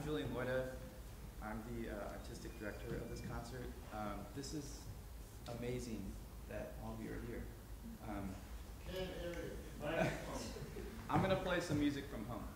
Julian Loida. I'm the artistic director of this concert. This is amazing that all of you are here. I'm going to play some music from home.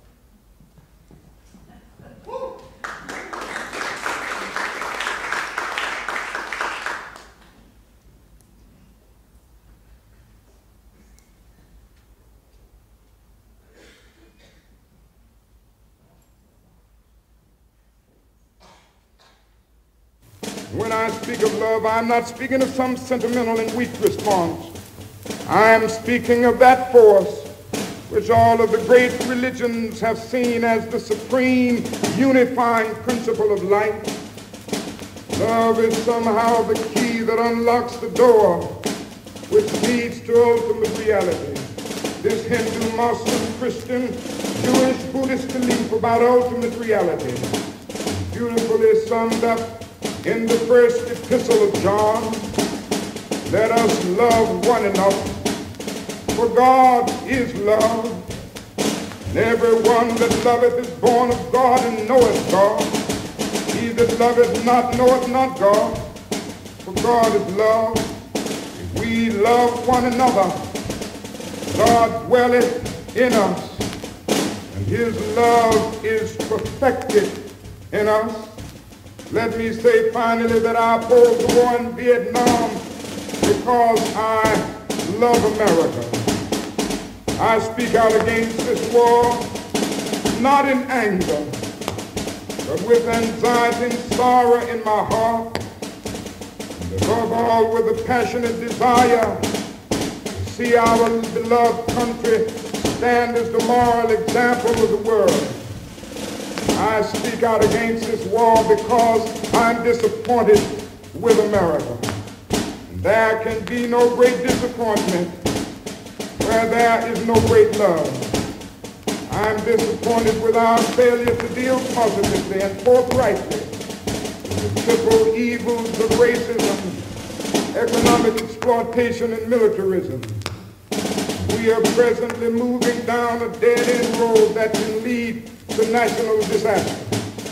When I speak of love, I'm not speaking of some sentimental and weak response. I am speaking of that force which all of the great religions have seen as the supreme unifying principle of life. Love is somehow the key that unlocks the door which leads to ultimate reality. This Hindu, Muslim, Christian, Jewish, Buddhist belief about ultimate reality beautifully summed up in the first epistle of John. Let us love one another, for God is love. And everyone that loveth is born of God and knoweth God. He that loveth not knoweth not God, for God is love. If we love one another, God dwelleth in us, and his love is perfected in us. Let me say finally that I oppose the war in Vietnam because I love America. I speak out against this war not in anger, but with anxiety and sorrow in my heart, and above all with a passionate desire to see our beloved country stand as the moral example of the world. I speak out against this war because I'm disappointed with America. And there can be no great disappointment where there is no great love. I'm disappointed with our failure to deal positively and forthrightly with the triple evils of racism, economic exploitation, and militarism. We are presently moving down a dead-end road that can lead to national disaster.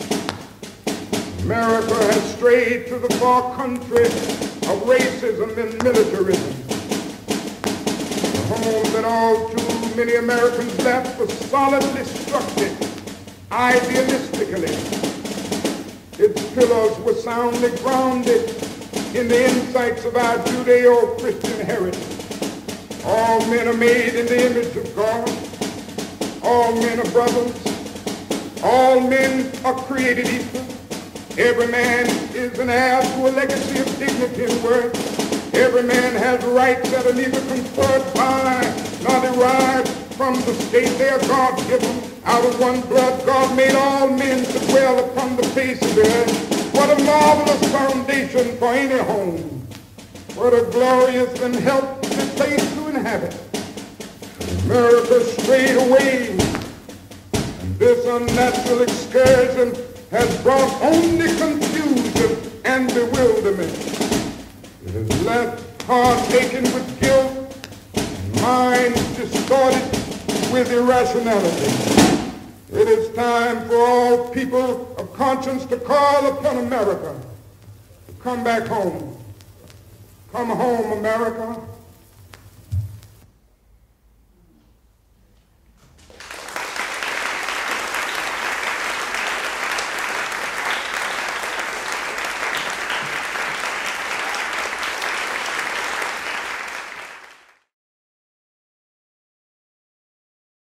America has strayed to the far country of racism and militarism. The home that all too many Americans left was solidly structured idealistically. Its pillars were soundly grounded in the insights of our Judeo-Christian heritage. All men are made in the image of God. All men are brothers. All men are created equal. Every man is an heir to a legacy of dignity and worth. Every man has rights that are neither conferred by nor derived from the state. They are God-given. Out of one blood, God made all men to dwell upon the face of the earth. What a marvelous foundation for any home. What a glorious and healthy place to inhabit. America strayed away. This unnatural excursion has brought only confusion and bewilderment. It has left heart aching with guilt, and minds distorted with irrationality. It is time for all people of conscience to call upon America to come back home. Come home, America.